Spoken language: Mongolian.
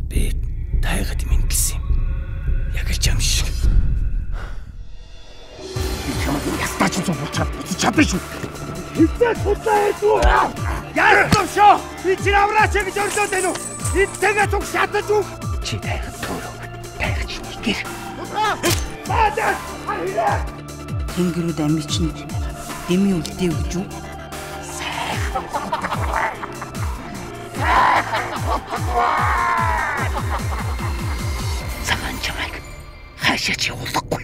Би тайгаад мэдлсэн юм. Яг л чам шиг. Би чамд ястаач юм болчиход буцаж чадна шүү. Хитээ тулаа хэдүү. Яасан шоо. Би чи авраач гэж өрлөөд байна уу? Эдтэйгээ зүг шатаж уу? Чи тайгаад төрөө. Тайгач нэгэр. Баадаа. Тэнгэрүүд амиг чинь дэмий үлдээ гэж юу? Цагаан чамайг хаашаач явуулахгүй.